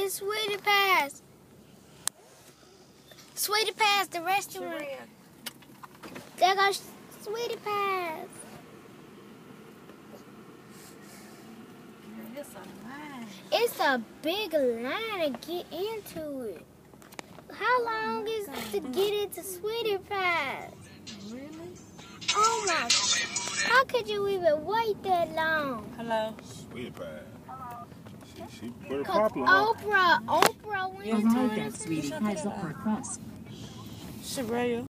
to Sweetie Pies. Sweetie Pies, the restaurant. There goes Sweetie Pies. It's a big line to get into it. How long is it to get into Sweetie Pies? Really? Oh my! How could you even wait that long? Hello. Sweetie Pie. She pretty Cause popular. Oprah went to Arrived at Sweetie Pies Upper Crust. Shabria.